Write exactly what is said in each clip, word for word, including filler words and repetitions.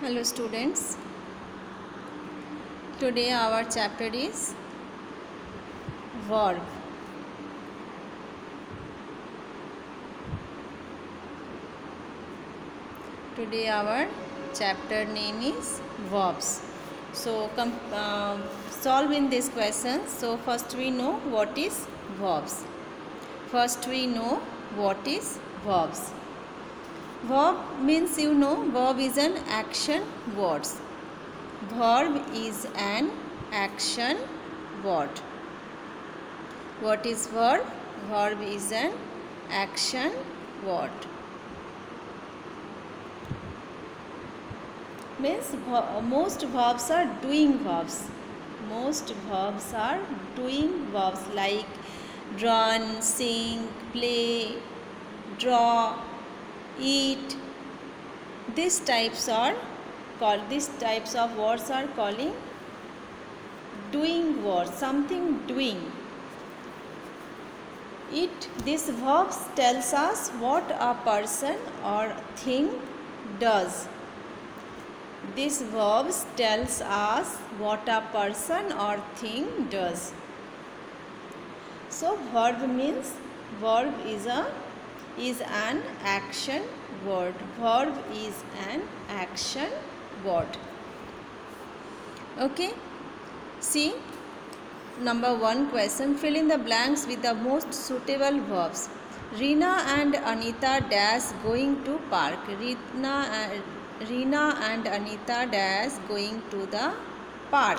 Hello students, today our chapter is verb. Today our chapter name is verbs. So come uh, solving this question. So first we know what is verbs. First we know what is verbs. Verb means you know verb is an action word. Verb is an action word. What is verb? Verb is an action word. Means most verbs are doing verbs. Most verbs are doing verbs like run, sing, play, draw, eat. These types are called these types of words are calling doing words, something doing. It this verbs tells us what a person or thing does. This verbs tells us what a person or thing does. So verb means verb is a is an action word. Verb is an action word. Okay. See, number one question. Fill in the blanks with the most suitable verbs. Reena and Anita dash going to park. Reena and Reena and Anita dash going to the park.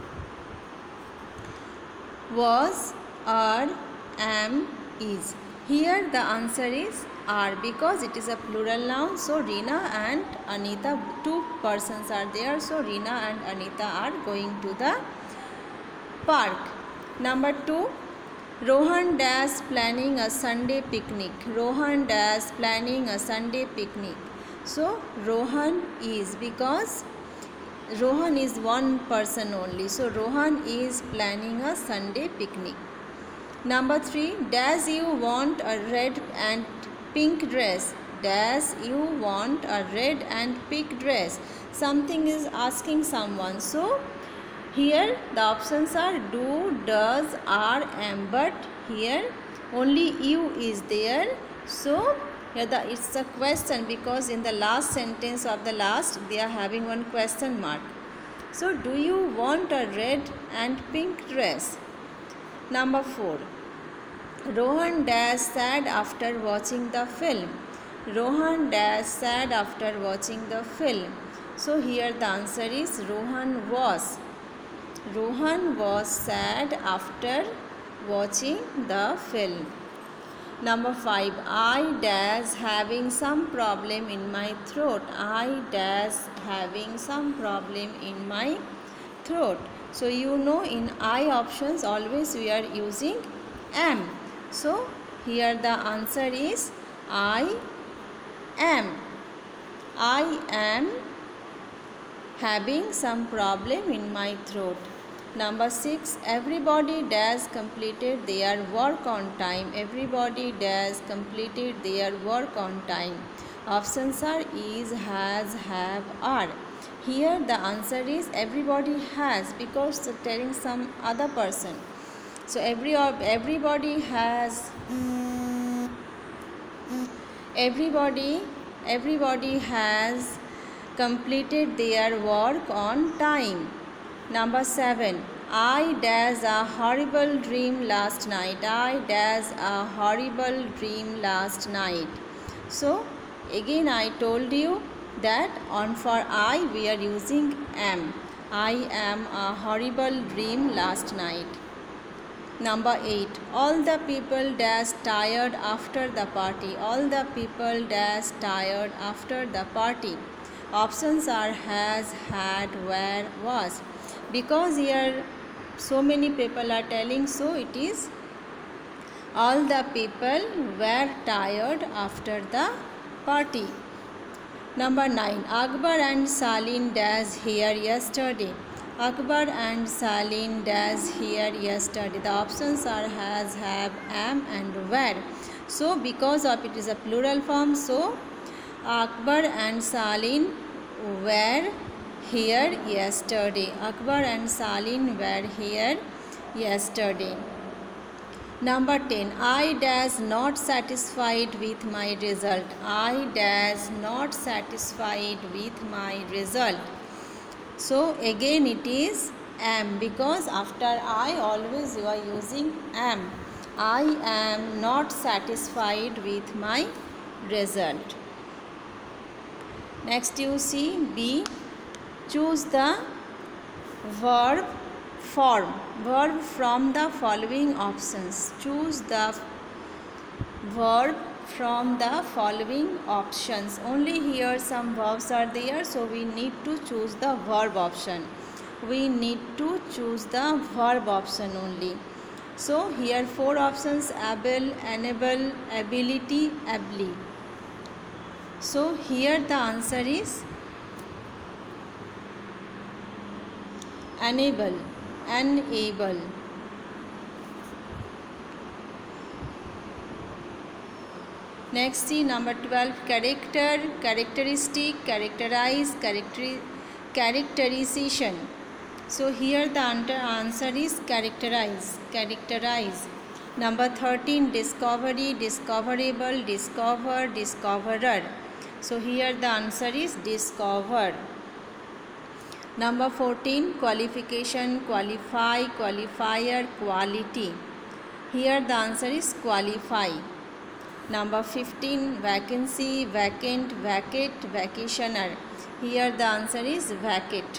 Was, are, am, is. Here the answer is are because it is a plural noun. So Reena and Anita, two persons are there. So Reena and Anita are going to the park. Number two. Rohan dash planning a Sunday picnic. Rohan dash planning a Sunday picnic. So Rohan is because Rohan is one person only. So Rohan is planning a Sunday picnic. Number three. Does you want a red and pink dress? Does you want a red and pink dress? Something is asking someone. So here the options are do, does, are, am. But here only you is there. So here the, it's a question because in the last sentence of the last they are having one question mark. So do you want a red and pink dress? Number four. Rohan dash sad after watching the film. Rohan dash sad after watching the film. So here the answer is Rohan was. Rohan was sad after watching the film. Number five. I dash having some problem in my throat. I dash having some problem in my throat. So you know in I options always we are using am. So here the answer is I am. I am having some problem in my throat. Number six. Everybody dash completed their work on time. Everybody dash completed their work on time. Options are is, has, have, are. Here the answer is everybody has because it's telling some other person. So every everybody has everybody everybody has completed their work on time. Number seven. I dash a horrible dream last night. I dash a horrible dream last night. So again I told you that on for I we are using am. I am a horrible dream last night. Number eight. All the people dash tired after the party. All the people dash tired after the party. Options are has, had, were, was. Because here so many people are telling, so it is all the people were tired after the party. Number nine. Akbar and Salin dash here yesterday. Akbar and Salin dash here yesterday. The options are has, have, am and were. So because of it is a plural form, so Akbar and Salin were here yesterday. Akbar and Salim were here yesterday. Number ten. I dash not satisfied with my result. I dash not satisfied with my result. So again it is am, because after I always you are using am. I am not satisfied with my result. Next you see B. Choose the verb form. Verb from the following options. Choose the verb from the following options. Only here some verbs are there, so we need to choose the verb option. We need to choose the verb option only. So here four options: able, enable, ability, ably. So here the answer is enable, enable. Next see number twelve. Character, characteristic, characterize, character, characterization. So here the answer is characterize, characterize. Number thirteen. Discovery, discoverable, discover, discoverer. So here the answer is discover. Number fourteen. Qualification, qualify, qualifier, quality. Here the answer is qualify. Number fifteen. Vacancy, vacant, vacate, vacationer. Here the answer is vacate.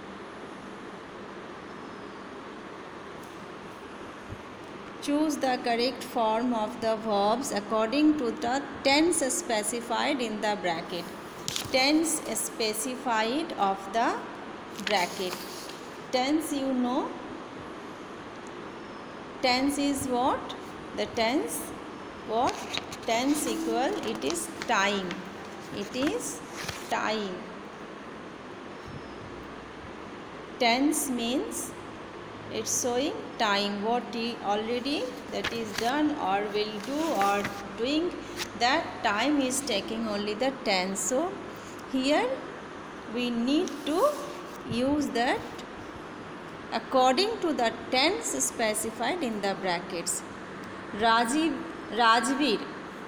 Choose the correct form of the verbs according to the tense specified in the bracket. Tense specified of the bracket. Tense, you know, tense is what? The tense, what? Tense equal, it is time. It is time. Tense means it's showing time, what he already that is done or will do or doing, that time is taking only the tense. So here we need to use that according to the tense specified in the brackets. Rajiv, Rajveer.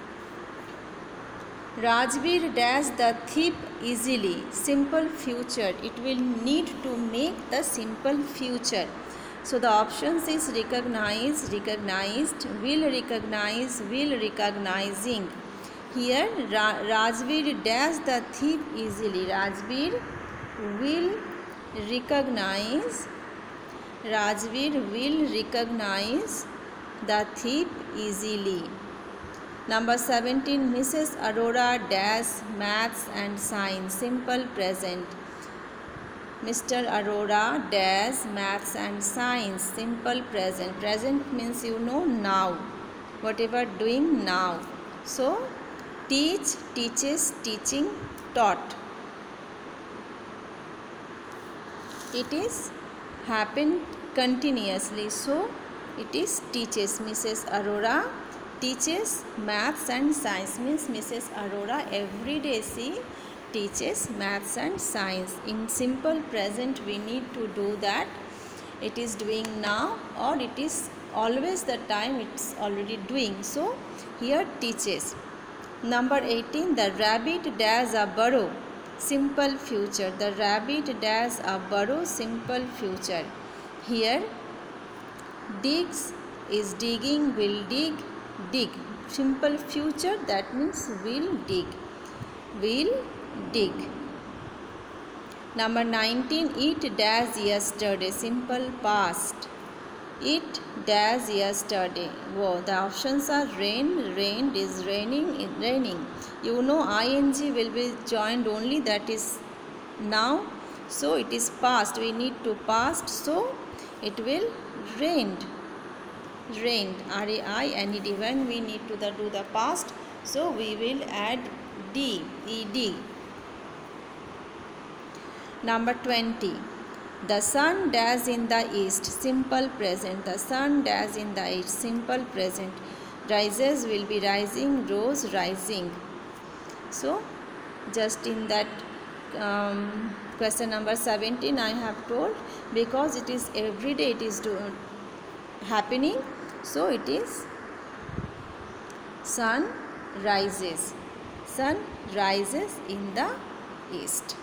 Rajveer dash the thief easily. Simple future. It will need to make the simple future. So the options is recognize, recognized, will recognize, will recognizing. Here Ra Rajveer dash the thief easily. Rajveer will recognize, Rajveer will recognize the thief easily. Number seventeen. Missus Arora dash maths and science. Simple present. Mister Arora dash maths and science. Simple present. Present means you know now. Whatever doing now. So teach, teaches, teaching, taught. It is happened continuously. So it is teaches. Missus Arora teaches maths and science, means Missus Arora every day she teaches maths and science. In simple present we need to do that. It is doing now or it is always the time it's already doing. So here teaches. Number eighteen. The rabbit dash a burrow. Simple future. The rabbit dash a burrow. Simple future. Here digs is digging, will dig, dig. Simple future, that means will dig, will dig. Number nineteen. It dash yesterday. Simple past. It dash yesterday. Whoa, the options are rain, rained, is raining, is raining. You know ing will be joined only, that is now. So it is past. We need to past. So it will rained. Rained. R A I N E D. When we need to the, do the past, so we will add D, E D. Number twenty. The sun dash in the east. Simple present. The sun dash in the east. Simple present. Rises will be rising, rose, rising. So just in that um, question number seventeen I have told, because it is every day it is do, happening, so it is sun rises. Sun rises in the east.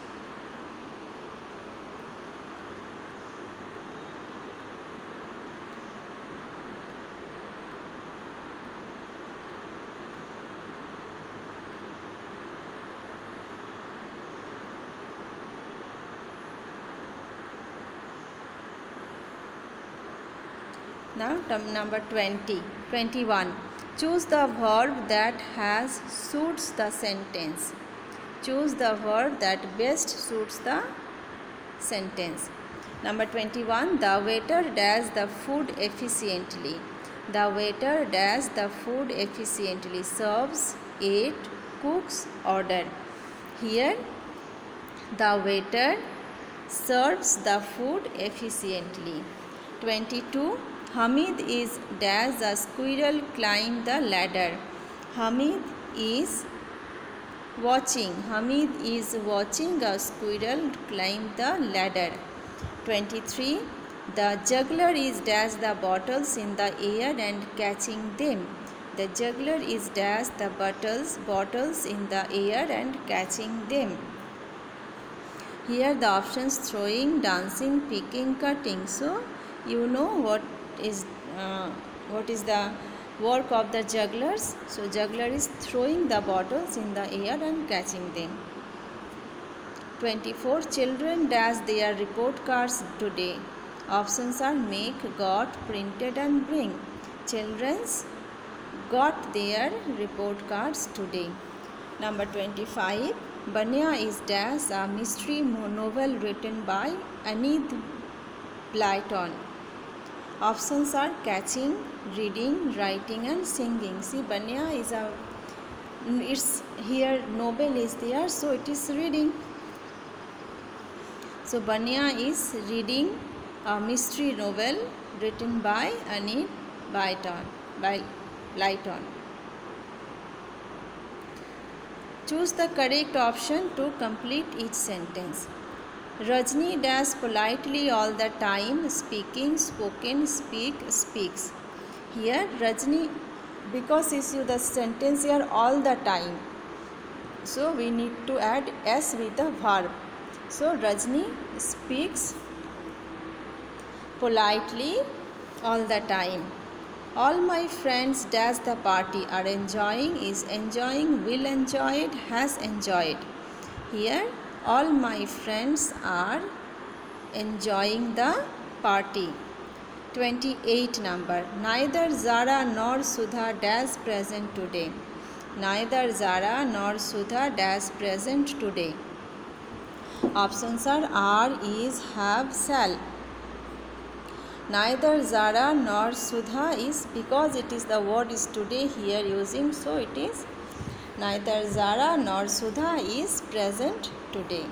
Now number twenty, twenty-one. Choose the verb that has suits the sentence. Choose the verb that best suits the sentence. Number twenty-one. The waiter does the food efficiently. The waiter does the food efficiently. Serves, ate, cooks, order. Here the waiter serves the food efficiently. twenty-two. Hamid is dash a squirrel climb the ladder. Hamid is watching. Hamid is watching a squirrel climb the ladder. twenty-three. The juggler is dash the bottles in the air and catching them. The juggler is dash the bottles bottles in the air and catching them. Here the options throwing, dancing, picking, cutting. So you know what is uh, what is the work of the jugglers. So juggler is throwing the bottles in the air and catching them. twenty-four. Children dash their report cards today. Options are make, got, printed and bring. Children's got their report cards today. Number twenty-five. Banya is dash a mystery novel written by Enid Blyton. Options are catching, reading, writing and singing. See, Banya is a, it's here novel is there, so it is reading. So Banya is reading a mystery novel written by Enid Blyton. By Blyton. Choose the correct option to complete each sentence. Rajni dash politely all the time, speaking, spoken, speak, speaks. Here Rajni, because issue the sentence here all the time, so we need to add s with the verb. So Rajni speaks politely all the time. All my friends dash the party are enjoying, is enjoying, will enjoyed, has enjoyed. Here all my friends are enjoying the party. twenty-eight number. Neither Zara nor Sudha dash present today. Neither Zara nor Sudha dash present today. Options are are, is, have, shall. Neither Zara nor Sudha is, because it is the word is today here using, so it is neither Zara nor Sudha is present today.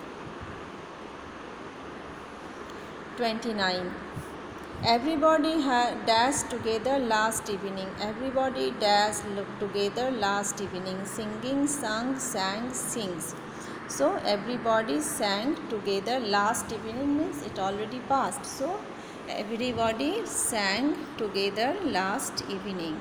twenty-nine. Everybody dashed together last evening. Everybody dashed together last evening. Singing, sung, sang, sings. So everybody sang together last evening means it already passed. So everybody sang together last evening.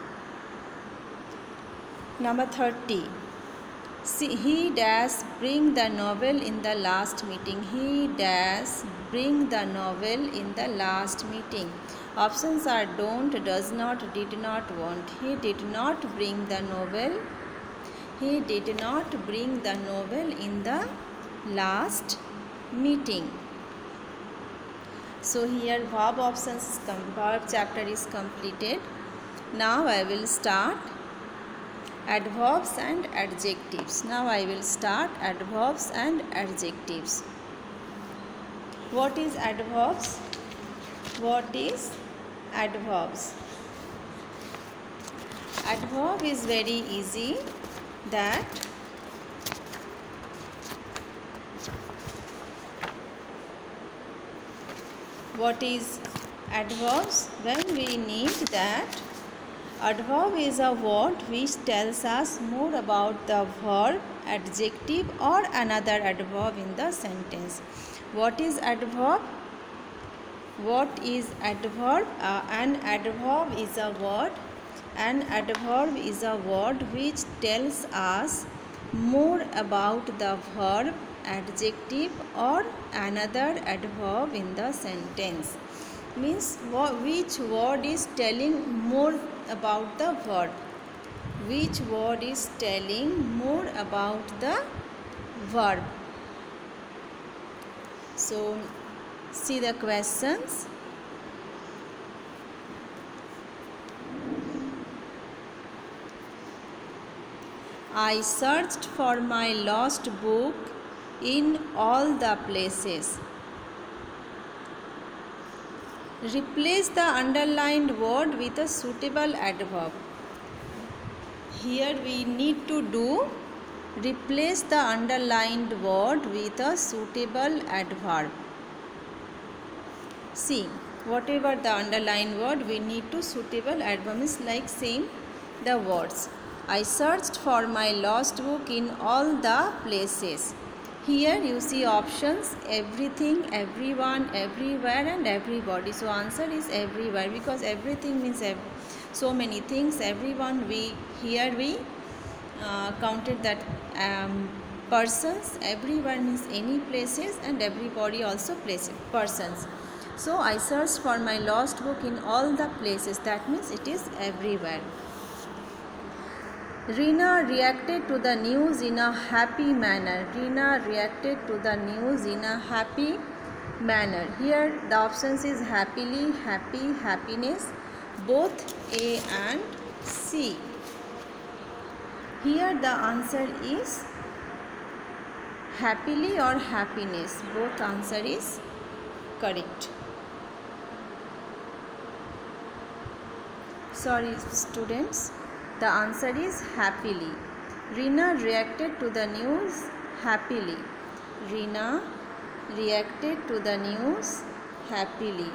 Number thirty. See, he dash bring the novel in the last meeting. He dash bring the novel in the last meeting. Options are don't, does not, did not, won't. He did not bring the novel. He did not bring the novel in the last meeting. So here verb options, verb chapter is completed. Now I will start adverbs and adjectives. Now I will start adverbs and adjectives. What is adverbs? What is adverbs? Adverb is very easy. That what is adverbs? When we need that Adverb is a word which tells us more about the verb, adjective or another adverb in the sentence. What is adverb? What is adverb? Uh, an adverb is a word. An adverb is a word which tells us more about the verb, adjective or another adverb in the sentence. Means which word is telling more about the verb, which word is telling more about the verb. So see the questions. I searched for my lost book in all the places. Replace the underlined word with a suitable adverb. Here we need to do replace the underlined word with a suitable adverb. See, whatever the underlined word, we need to suitable adverb is like same the words. I searched for my lost book in all the places. Here you see options everything, everyone, everywhere and everybody. So answer is everywhere because everything means ev so many things. Everyone, we here we uh, counted that um, persons. Everywhere means any places and everybody also places persons. So I searched for my lost book in all the places. That means it is everywhere. Rina reacted to the news in a happy manner. Rina reacted to the news in a happy manner. Here the options is happily, happy, happiness, both A and C. Here the answer is happily or happiness. Both answer is correct. Sorry students. The answer is happily. Rina reacted to the news happily. Rina reacted to the news happily.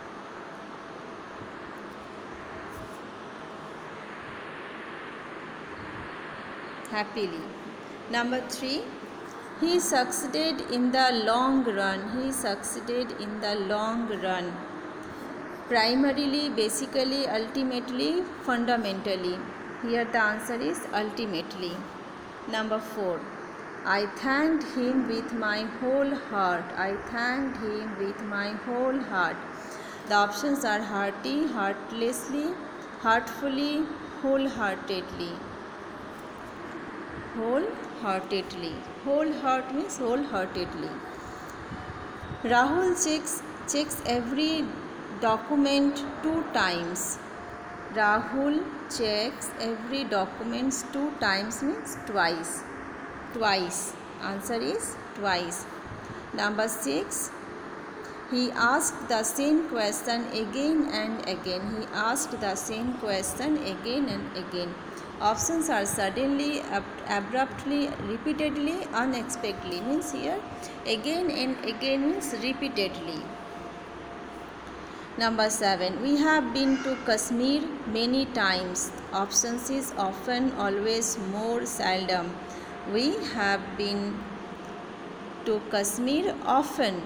Happily. Number three. He succeeded in the long run. He succeeded in the long run. Primarily, basically, ultimately, fundamentally. Here the answer is ultimately. Number four. I thanked him with my whole heart. I thanked him with my whole heart. The options are hearty, heartlessly, heartfully, wholeheartedly. Wholeheartedly. Whole heart means wholeheartedly. Rahul checks checks every document two times. Rahul checks every document two times means twice. Twice. Answer is twice. Number six. He asked the same question again and again. He asked the same question again and again. Options are suddenly, abruptly, repeatedly, unexpectedly. Means here again and again means repeatedly. Number seven. We have been to Kashmir many times. Options is often, always, more, seldom. We have been to Kashmir often.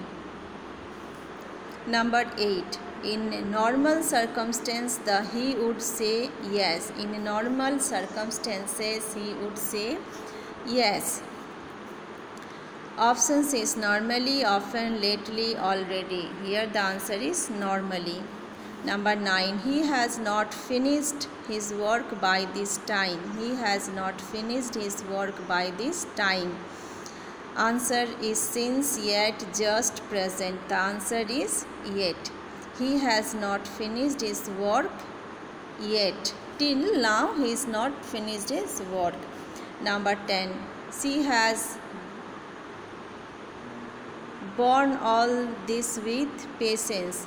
Number eight. In normal circumstance, the he would say yes. In normal circumstances, he would say yes. Options is normally, often, lately, already. Here the answer is normally. Number nine. He has not finished his work by this time. He has not finished his work by this time. Answer is since, yet, just, present. The answer is yet. He has not finished his work yet. Till now he is not finished his work. Number ten. She has borne all this with patience.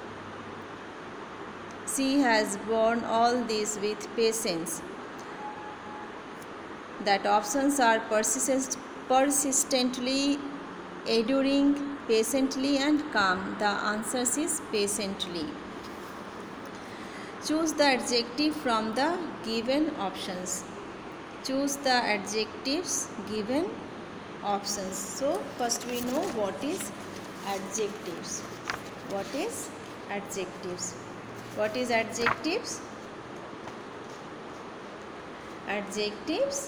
She has borne all this with patience. That options are persist persistently, enduring, patiently and calm. The answer is patiently. Choose the adjective from the given options. Choose the adjectives given options. So first we know what is adjectives. What is adjectives? What is adjectives? Adjectives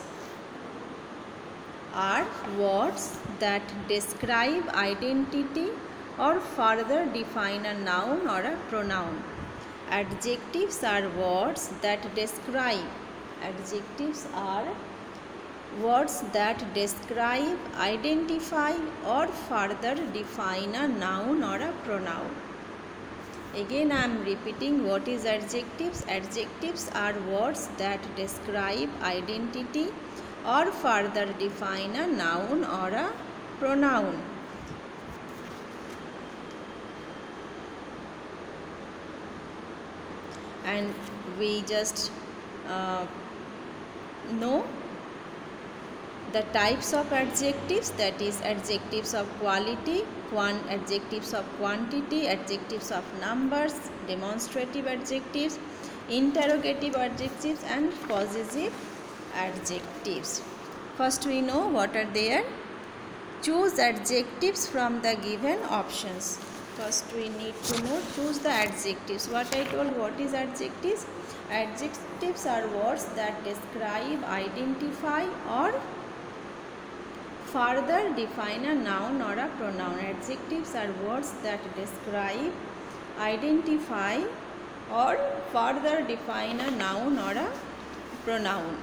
are words that describe identity or further define a noun or a pronoun. Adjectives are words that describe. Adjectives are words that describe, identify or further define a noun or a pronoun. Again I am repeating what is adjectives. Adjectives are words that describe identity or further define a noun or a pronoun. And we just uh, know the types of adjectives, that is adjectives of quality, one adjectives of quantity, adjectives of numbers, demonstrative adjectives, interrogative adjectives and possessive adjectives. First we know what are there. Choose adjectives from the given options. First we need to know, choose the adjectives. What I told, what is adjectives? Adjectives are words that describe, identify or further define a noun or a pronoun. Adjectives are words that describe, identify or further define a noun or a pronoun.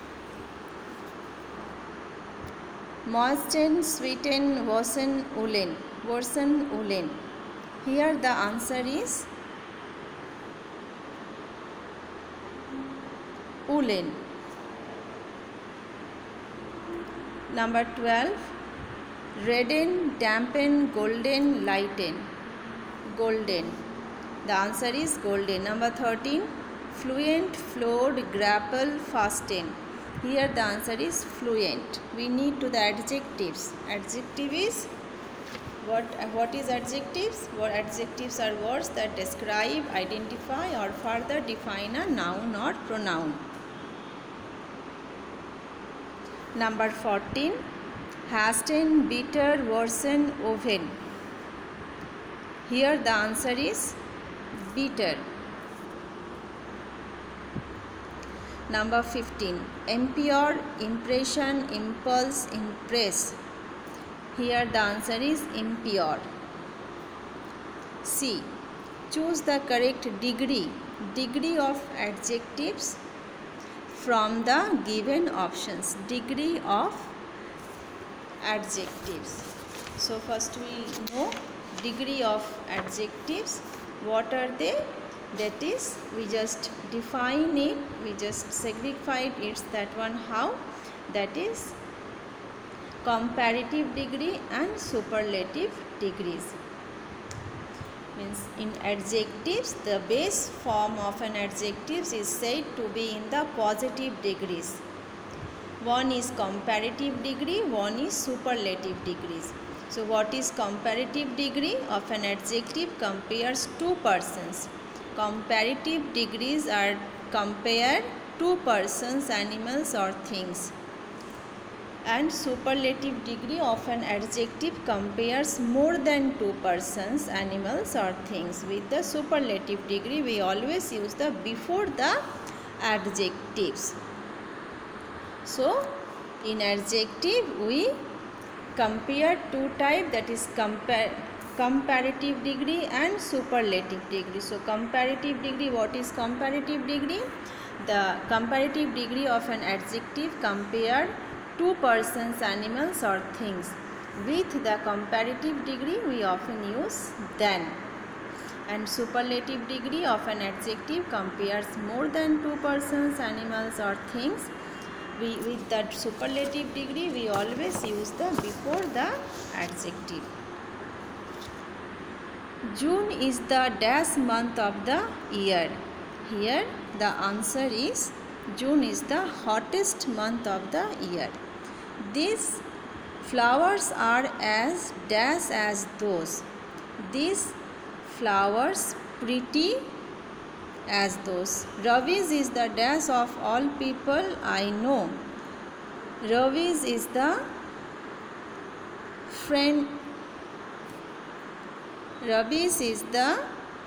Moisten, sweeten, worsen, woolen. Worsen, woolen. Here the answer is woolen. Number twelve. Redden, dampen, golden, lighten. Golden. The answer is golden. Number thirteen. Fluent, flowed, grapple, fasten. Here the answer is fluent. We need to the adjectives. Adjective is what? What is adjectives? What adjectives are words that describe, identify or further define a noun or pronoun. Number fourteen. Hasten, bitter, worsen, oven. Here the answer is bitter. Number fifteen. Impure, impression, impulse, impress. Here the answer is impure. C. Choose the correct degree. Degree of adjectives from the given options. Degree of adjectives. So first we know degree of adjectives. What are they? That is, we just define it, we just segregated it's that one how, that is comparative degree and superlative degrees. Means in adjectives, the base form of an adjective is said to be in the positive degrees. One is comparative degree, one is superlative degrees. So what is comparative degree of an adjective? Compares two persons. Comparative degrees are compare two persons, animals or things. And superlative degree of an adjective compares more than two persons, animals or things. With the superlative degree we always use the before the adjectives. So in adjective we compare two types, that is compare comparative degree and superlative degree. So comparative degree, what is comparative degree? The comparative degree of an adjective compare two persons, animals or things. With the comparative degree we often use than. And superlative degree of an adjective compares more than two persons, animals or things. We, with that superlative degree we always use the before the adjective. June is the dash month of the year. Here the answer is June is the hottest month of the year. These flowers are as dash as those. These flowers pretty as those. Ravi's is the dash of all people I know. Ravi's is the friend. Ravi's is the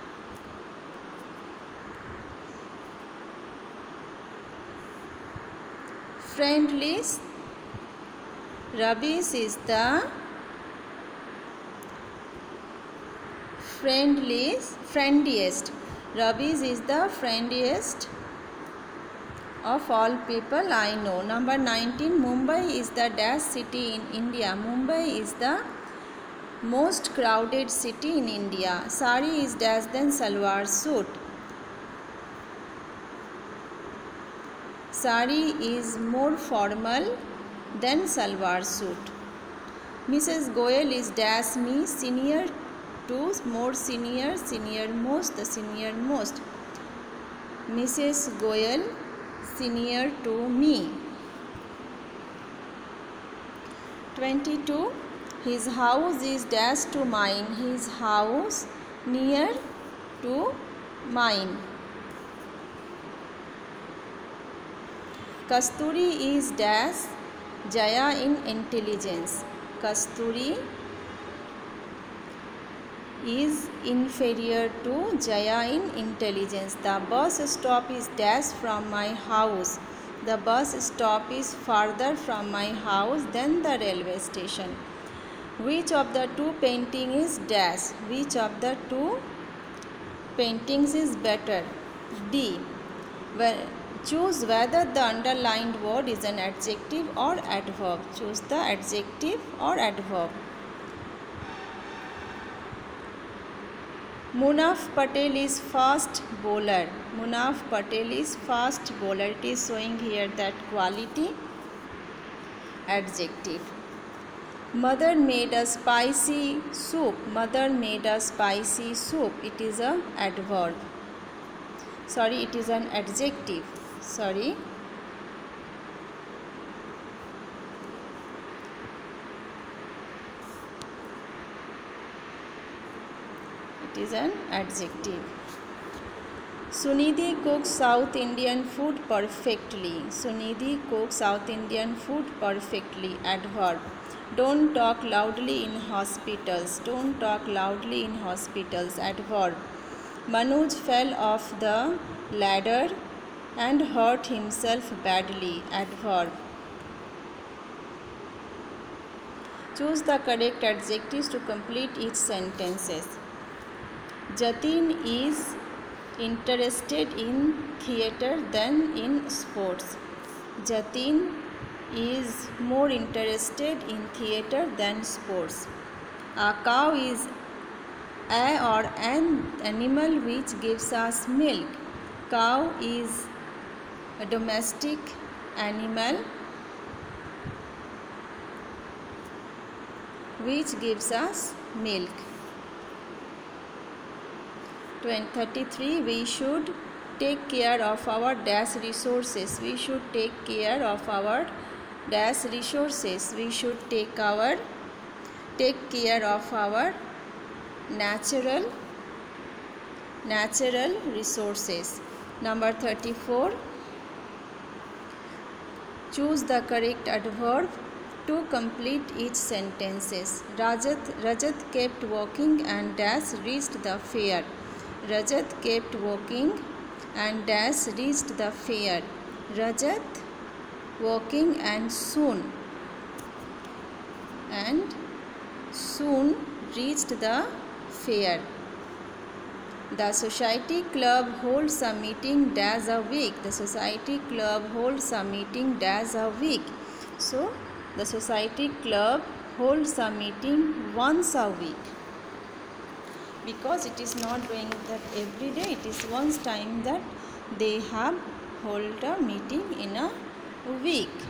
friendliest. Ravi's is the friendliest. Friendliest. Ravi's is the friendliest of all people I know. Number nineteen. Mumbai is the dash city in India. Mumbai is the most crowded city in India. Sari is dash than salwar suit. Sari is more formal than salwar suit. Missus Goyal is dash me, senior to, more senior, senior most, the senior most. Missus Goyal, senior to me. twenty-two. His house is dash to mine. His house near to mine. Kasturi is dash Jaya in intelligence. Kasturi is inferior to Jaya in intelligence. The bus stop is dash from my house. The bus stop is farther from my house than the railway station. Which of the two painting is dash? Which of the two paintings is better? D. Well, choose whether the underlined word is an adjective or adverb. Choose the adjective or adverb. Munaf Patel is fast bowler. Munaf Patel is fast bowler. It is showing here that quality. Adjective. Mother made a spicy soup. Mother made a spicy soup. It is a adverb. Sorry, it is an adjective. Sorry. It is an adjective. Sunidhi cooks South Indian food perfectly. Sunidhi cooks South Indian food perfectly. Adverb. Don't talk loudly in hospitals. Don't talk loudly in hospitals. Adverb. Manoj fell off the ladder and hurt himself badly. Adverb. Choose the correct adjectives to complete each sentences. Jatin is interested in theatre than in sports. Jatin is more interested in theatre than sports. A cow is a or an animal which gives us milk. Cow is a domestic animal which gives us milk. thirty-three. We should take care of our dash resources. We should take care of our dash resources. We should take our take care of our natural natural resources. Number thirty-four. Choose the correct adverb to complete each sentences. Rajat Rajat kept walking and dash reached the fair. Rajat kept walking and dash reached the fair. Rajat walking and soon and soon reached the fair. The society club holds a meeting dash a week. The society club holds a meeting dash a week. So the society club holds a meeting once a week. Because it is not doing that every day, it is once time that they have hold a meeting in a week.